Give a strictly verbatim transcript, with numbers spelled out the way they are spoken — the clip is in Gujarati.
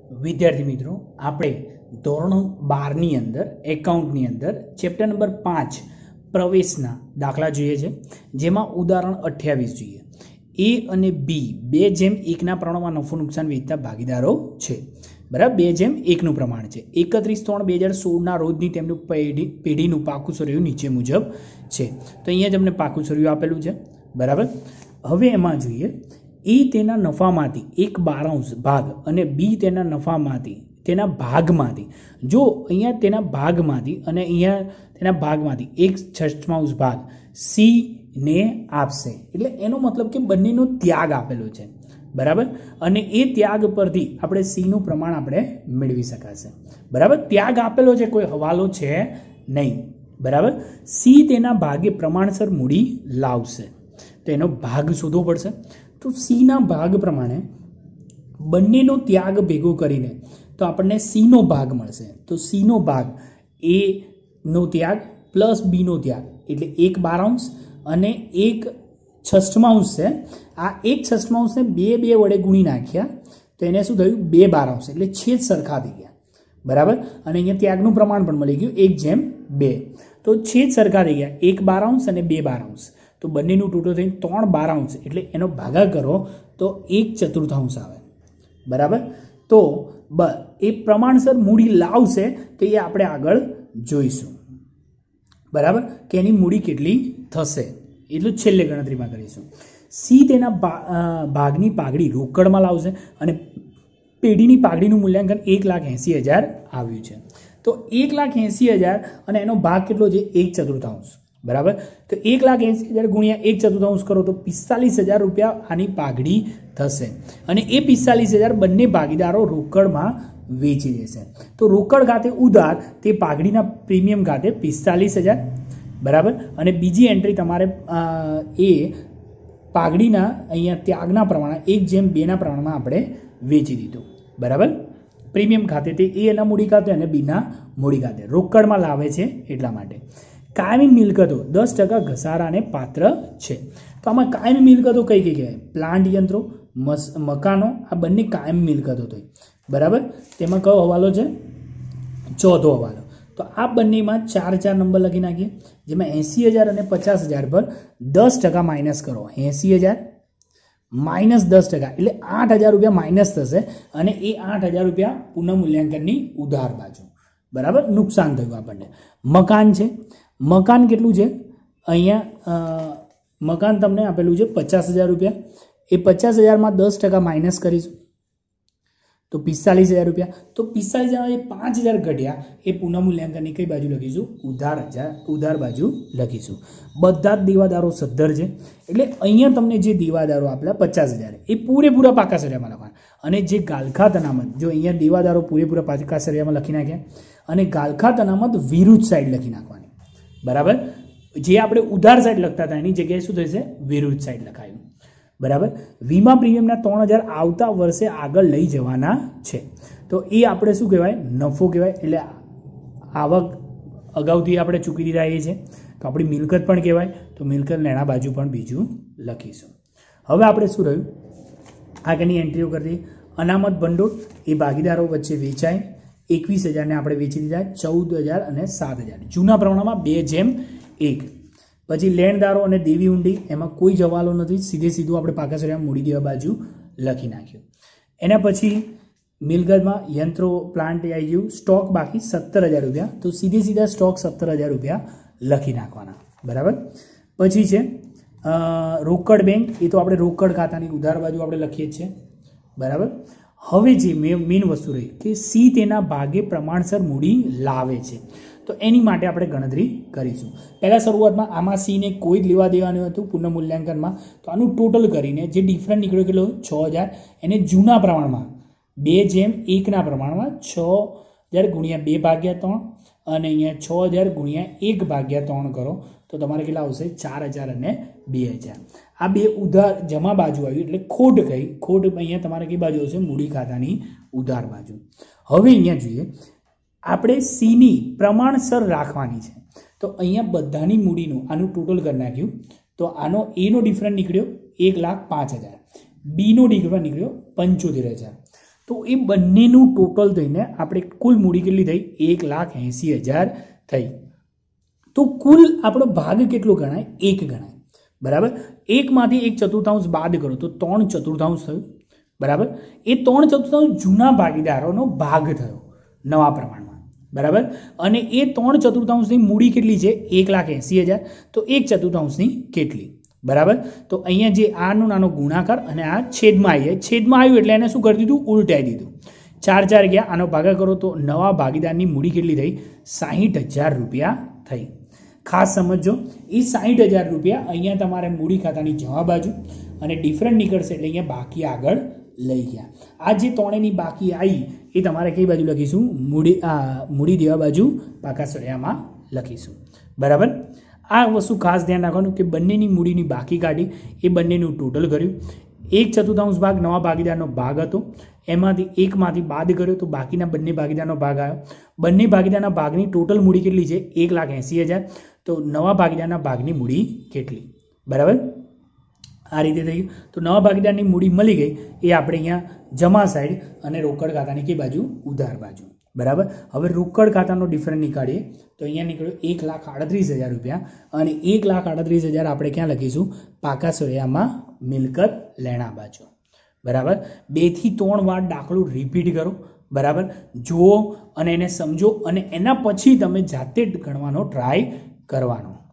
વિદ્યાર્થી મિત્રો, આપણે ધોરણ બારની અંદર એકાઉન્ટની અંદર ચેપ્ટર નંબર પાંચ પ્રવેશના દાખલા જોઈએ છે, જેમાં ઉદાહરણ અઠ્યાવીસ જોઈએ. એ અને બી બે જેમ એકના પ્રમાણમાં નફો નુકસાન વેચતા ભાગીદારો છે. બરાબર, બે જેમ એકનું પ્રમાણ છે. એકત્રીસ ત્રણ બે હજાર સોળના રોજની તેમનું પેઢી પેઢીનું પાકું સર્યું નીચે મુજબ છે. તો અહીંયા જ અમને પાકું સર્યું આપેલું છે. બરાબર, હવે એમાં જોઈએ એ તેના નફામાંથી એક બારાંશ ભાગ અને બી તેના નફામાંથી તેના ભાગમાંથી, જો અહીંયા તેના ભાગમાંથી અને અહીંયા તેના ભાગમાંથી એક છઠ્ઠાંશ ભાગ સી ને આપશે. એટલે એનો મતલબ કે બંનેનો ત્યાગ આપેલો છે. બરાબર, અને એ ત્યાગ પરથી આપણે સી નું પ્રમાણ આપણે મેળવી શકાશે. બરાબર, ત્યાગ આપેલો છે, કોઈ હવાલો છે નહીં. બરાબર, સી તેના ભાગે પ્રમાણસર મૂડી લાવશે, તો એનો ભાગ શોધવો પડશે. તો સી ના ભાગ પ્રમાણે બંનેનો ત્યાગ ભેગો કરીને તો આપણને સી નો ભાગ મળશે. તો સી નો ભાગ એ નો ત્યાગ પ્લસ બી નો ત્યાગ એટલે એક બારાંશ અને એક છઠ્ઠાંશ છે. આ એક છઠ્ઠાંશને બે બે વડે ગુણી નાખ્યા તો એને શું થયું, બે બારાંશ, એટલે છેદ સરખા થઈ ગયા. બરાબર, અને અહીંયા ત્યાગનું પ્રમાણ પણ મળી ગયું એક જેમ બે. તો છેદ સરખા થઈ ગયા, એક બારાંશ અને બે બારાંશ, તો બંનેનું ટોટલ થઈને ત્રણ બારાંશ, એટલે એનો ભાગા કરો તો એક ચતુર્થાંશ આવે. બરાબર, તો બ એ પ્રમાણસર મૂડી લાવશે તો એ આપણે આગળ જોઈશું. બરાબર, કે એની મૂડી કેટલી થશે એટલું છેલ્લે ગણતરીમાં કરીશું. સી તેના ભાગની પાઘડી રોકડમાં લાવશે અને પેઢીની પાઘડીનું મૂલ્યાંકન એક લાખ એંસી હજાર આવ્યું છે. તો એક લાખ એંસી હજાર અને એનો ભાગ કેટલો છે, એક ચતુર્થાંશ. બરાબર, તો એક લાખ એંસી હજાર ગુણ્યા એક ચતુર્થાંશ કરો તો પિસ્તાલીસ હજાર રૂપિયા આની પાઘડી થશે. અને એ પિસ્તાલીસ હજાર બંને ભાગીદારો રોકડમાં વેચી દેશે. તો રોકડ ખાતે ઉધાર તે પાઘડીના પ્રીમિયમ ખાતે પિસ્તાલીસ હજાર. બરાબર, અને બીજી એન્ટ્રી તમારે એ પાઘડીના અહીંયા ત્યાગના પ્રમાણે એક જેમ બેના પ્રમાણમાં આપણે વેચી દીધું. બરાબર, પ્રીમિયમ ખાતે તે એ એના મૂડી ખાતે અને બીના મૂડી ખાતે રોકડમાં લાવે છે એટલા માટે. કાયમી મિલકતો દસ ટકા ઘસારાને પાત્ર છે. તો આમાં કાયમી મિલકતો કઈ કઈ કહેવાય, પ્લાન્ટ યંત્રો મકાનો, આ બંને કાયમી મિલકતો થઈ. બરાબર, તેમાં કયો હવાલો છે, ચોથો હવાલો. તો આ બંનેમાં ચાર ચાર નંબર લખી નાખીએ, જેમાં એંસી હજાર અને પચાસ હજાર પર દસ ટકા માઇનસ કરો. એંસી હજાર માઇનસ દસ ટકા એટલે આઠ હજાર રૂપિયા માઇનસ થશે, અને એ આઠ હજાર રૂપિયા પુનઃમૂલ્યાંકનની ઉધાર બાજુ. બરાબર, નુકસાન થયું આપણને. મકાન છે, મકાન કેટલું છે, અહીંયા મકાન તમને આપેલું છે પચાસ હજાર રૂપિયા. એ પચાસ હજારમાં દસ ટકા માઇનસ કરીશું તો પિસ્તાલીસ હજાર રૂપિયા. તો પિસ્તાલીસ હજાર એ પાંચ હજાર ઘટ્યા, એ પુનઃમૂલ્યાંકનની કઈ બાજુ લખીશું, ઉધાર હજાર ઉધાર બાજુ લખીશું. બધા જ દેવાદારો સદ્ધર છે, એટલે અહીંયા તમને જે દેવાદારો આપેલા પચાસ હજાર એ પૂરેપૂરા પાકા સરિયામાં લખવાના. અને જે ગાલખાત અનામત, જો અહીંયા દેવાદારો પૂરેપૂરા પાકા સરિયામાં લખી નાખ્યા, અને ગાલખાત અનામત વિરુદ્ધ સાઈડ લખી નાખવાની. બરાબર, જે આપણે ઉધાર સાઈડ લખતા હતા એની જગ્યાએ શું થશે, વિરુદ્ધ સાઈડ લખાયું. બરાબર, વીમા પ્રીમિયમના ત્રણ હજાર આવતા વર્ષે આગળ લઈ જવાના છે. તો એ આપણે શું કહેવાય, નફો કહેવાય. એટલે આવક અગાઉથી આપણે ચૂકી દીધા એ છે, તો આપણી મિલકત પણ કહેવાય. તો મિલકત લેણા બાજુ પણ બીજું લખીશું. હવે આપણે શું રહ્યું, આગળની એન્ટ્રીઓ કરી દઈએ. અનામત ભંડોળ એ ભાગીદારો વચ્ચે વેચાય. એકવીસ હજારને આપણે વેચી દીધા, ચૌદ હજાર અને સાત હજાર જૂના પ્રમાણમાં બે જેમ એક. પછી લેણદારો અને દેવી ઊંડી, એમાં કોઈ જવાલો નથી, સીધે સીધું આપણે પાકા સરિયામાં મૂડી દેવા બાજુ લખી નાખ્યું. એના પછી મિલકતમાં યંત્રો પ્લાન્ટ આવી ગયું. સ્ટોક બાકી સત્તર હજાર રૂપિયા, તો સીધે સીધા સ્ટોક સત્તર હજાર રૂપિયા લખી નાખવાના. બરાબર, પછી છે રોકડ બેંક, એ તો આપણે રોકડ ખાતાની ઉધાર બાજુ આપણે લખીએ છીએ. બરાબર, હવે જે મેઇન વસ્તુ રહી કે સી તેના ભાગે પ્રમાણસર મૂડી લાવે છે, તો એની માટે આપણે ગણતરી કરીશું. પહેલાં શરૂઆતમાં આમાં સીને કોઈ જ લેવા દેવાનું હતું પુનઃમૂલ્યાંકનમાં, તો આનું ટોટલ કરીને જે ડિફરન્ટ નીકળ્યો કેટલો, છ હજાર, એને જૂના પ્રમાણમાં બે જેમ એકના પ્રમાણમાં છ હજાર ગુણ્યા બે ભાગ્યા ત્રણ અને અહીંયા છ હજાર ગુણ્યા એક ભાગ્યા ત્રણ કરો તો તમારે કેટલા આવશે, ચાર હજાર અને બે હજાર. આ બે ઉધાર જમા બાજુ આવ્યું એટલે ખોટ ગઈ. ખોટ અહીંયા તમારે કઈ બાજુ આવશે, મૂડી ખાતાની ઉધાર બાજુ. હવે અહીંયા જોઈએ, આપણે સીની પ્રમાણસર રાખવાની છે, તો અહીંયા બધાની મૂડીનું આનું ટોટલ કરી નાખ્યું. તો આનો એનો ડિફરન્ટ નીકળ્યો એક લાખ પાંચ હજાર, બીનો ડિફરન્ટ નીકળ્યો પંચોતેર હજાર. તો એ બંનેનું ટોટલ થઈને આપણે કુલ મૂડી કેટલી થઈ? એક લાખ એંસી હજાર થઈ. તો કુલ આપણો ભાગ કેટલો ગણાય? એક ગણાય. બરાબર. એકમાંથી એક ચતુર્થાંશ બાદ કરો તો ત્રણ ચતુર્થાંશ થયું. બરાબર. એ ત્રણ ચતુર્થાંશ જૂના ભાગીદારોનો ભાગ થયો નવા પ્રમાણમાં. બરાબર. અને એ ત્રણ ચતુર્થાંશની મૂડી કેટલી છે? એક લાખ એંસી હજાર. તો એક ચતુર્થાંશની કેટલી? બરાબર. તો અહીંયા જે આનો નાનો ગુણાકાર અને આ છેદમાં આવી જાય. છેદમાં આવ્યું એટલે એને શું કરી દીધું? ઉલટાઈ દીધું. ચાર ચાર ગયા, આનો ભાગા કરો તો નવા ભાગીદારની મૂડી કેટલી થઈ? સાહીઠ હજાર રૂપિયા થઈ. ખાસ સમજો, એ સાહીઠ હજાર રૂપિયા અહીંયા તમારે મૂડી ખાતાની જમા બાજુ અને ડિફરન્ટ નીકળશે એટલે અહીંયા બાકી આગળ લઈ ગયા. આ જે ત્રણેયની બાકી આવી એ તમારે કઈ બાજુ લખીશું? મૂડી આ મૂડી દેવા બાજુ પાકા સળિયામાં લખીશું. બરાબર. આ વસ્તુ ખાસ ધ્યાન રાખવાનું કે બંનેની મૂડીની બાકી કાઢી, એ બંનેનું ટોટલ કર્યું. એક ચતુર્થાંશ ભાગ નવા ભાગીદારનો ભાગ હતો, એમાંથી એકમાંથી બાદ કર્યો તો બાકીના બંને ભાગીદારનો ભાગ આવ્યો. બંને ભાગીદારના ભાગની ટોટલ મૂડી કેટલી છે? એક લાખ એંસી હજાર. તો નવા ભાગીદારના ભાગની મૂડી કેટલી? બરાબર. આ રીતે થઈ ગયું. તો નવા ભાગીદારની મૂડી મળી ગઈ, એ આપણે અહીંયા જમા સાઈડ અને રોકડ ખાતાની કઈ બાજુ? ઉધાર બાજુ. બરાબર. હવે રોકડ ખાતાનો ડિફરન્ટ નીકાળીએ તો અહીંયા નીકળ્યો એક લાખ આડત્રીસ હજાર રૂપિયા અને એક લાખ આડત્રીસ હજાર આપણે ક્યાં લખીશું? પાકા સળિયામાં મિલકત લેણા બાજુ. બરાબર. બે થી ત્રણ વાર દાખલો રિપીટ કરો. બરાબર. જુઓ અને એને સમજો અને એના પછી તમે જાતે જ ગણવાનો ટ્રાય કરવાનો.